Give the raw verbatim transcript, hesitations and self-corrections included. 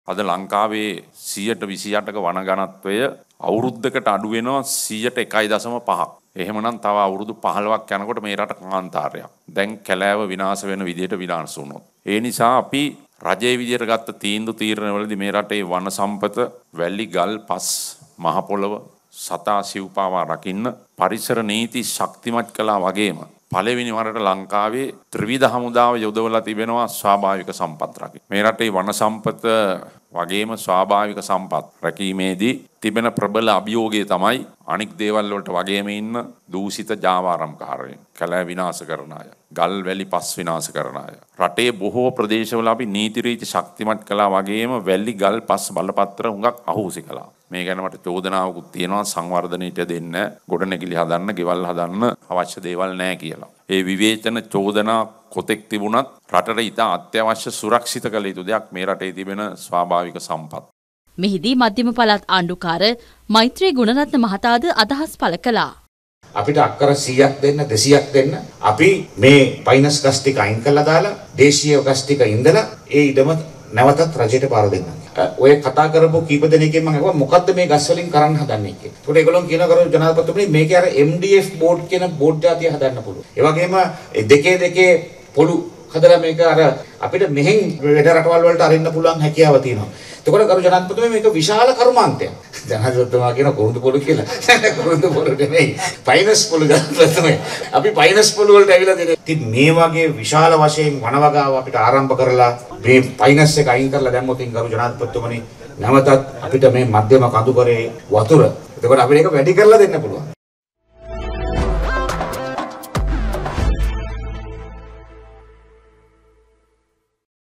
අද ලංකාවේ සියයට විසිඅටක වන ඝනත්වය අවුරුද්දකට අඩු වෙනවා සියයට එකයි දශම පහක්. එහෙමනම් තව අවුරුදු පහළොවක් යනකොට මේ රට කාන්තාරයක්. දැන් කැලෑව විනාශ වෙන විදිහට විනාශ වුණොත්. ඒ නිසා අපි රජයේ විදියට ගත්ත තීන්දුව තීරණවලදී මේ රටේ වන සම්පත, වැලි, ගල්, පස්, මහ පොළව, සතා සිව්පාවා රකින්න පරිසර නීති ශක්තිමත් කළා වගේම පළවෙනි වරට ලංකාවේ ත්‍රිවිධ හමුදාව යොදවලා තිබෙනවා ස්වාභාවික සම්පත් රකින්න. මේ රටේ වන සම්පත වගේම ස්වාභාවික සම්පත් රැකීමේදී තිබෙන ප්‍රබල අභියෝගය තමයි අනික් දේවල් වලට වගේම ඉන්න දූෂිත ජාවාරම්කාරයන්, කැලෑ විනාශ කරන අය, ගල් වැලි පස් විනාශ කරන අය. රටේ බොහෝ ප්‍රදේශවල අපි නීති රීති ශක්තිමත් කළා වගේම වැලි ගල් පස් බලපත්‍ර හුඟක් අහෝසි කළා. මේ ගැන මට චෝදනාවකුත් තියෙනවා සංවර්ධනයට දෙන්න, ගොඩනැගිලි හදන්න, ගෙවල් හදන්න අවශ්‍ය දේවල් නැහැ කියලා. ඒ විවේචන චෝදනා කොතෙක් තිබුණත් රටට ඉතා අත්‍යවශ්‍ය සුරක්ෂිත කළ යුතු දෙයක් මේ රටේ තිබෙන ස්වාභාවික සම්පත්. මෙහිදී මධ්‍යම පළාත් ආණ්ඩුකාර මෛත්‍රී ගුණරත්න මහතාද අදහස් පළ කළා. අපිට අක්කර සීයක් දෙන්න දෙසීයක් දෙන්න අපි මේ පයින්ස් ගස් ටික අයින් කරලා දාලා දේශීය ගස් ටික ඉඳලා ඒ ඉඩම නැවතත් රජයට බාර දෙන්න. ඔය කතා කරපු කීප දෙනෙක්ගෙන් මම අහුවා මොකද්ද මේ ගස් වලින් කරන්න හදන්නේ කියලා. ඒකට ඒගොල්ලෝ කියනවා කරු ජනාධිපතිතුමනි මේකේ අර එම් ඩී එෆ් බෝඩ් කියන බෝඩ් જાතිය හදන්න පුළුවන්. ඒ වගේම දෙකේ දෙකේ පොළු හදලා මේක අර අපිට මෙහෙන් වැඩ රටවල් වලට අරින්න පුළුවන් හැකියාව තියෙනවා. එතකොට කරු ජනාධිපතිතුමනි මේක විශාල කර්මාන්තයක්. ජනාධිපතිතුමා කියන කුරුඳු පොළු කියලා. කුරුඳු පොළු නෙමෙයි. පයින්ස් පොළු ජනාධිපතිතුමනි. අපි පයින්ස් පොළු වලට ඇවිල්ලා තියෙනවා. ඉතින් මේ වගේ විශාල වශයෙන් වනවගාව අපිට ආරම්භ කරලා මේ පයින්ස් එක අයින් කරලා දැම්මොත් ඉතින් කරු ජනාධිපතිතුමනි නැවතත් අපිට මේ මධ්‍යම කඳුකරේ වතුර එතකොට අපිට ඒක වැඩි කරලා දෙන්න පුළුවන්.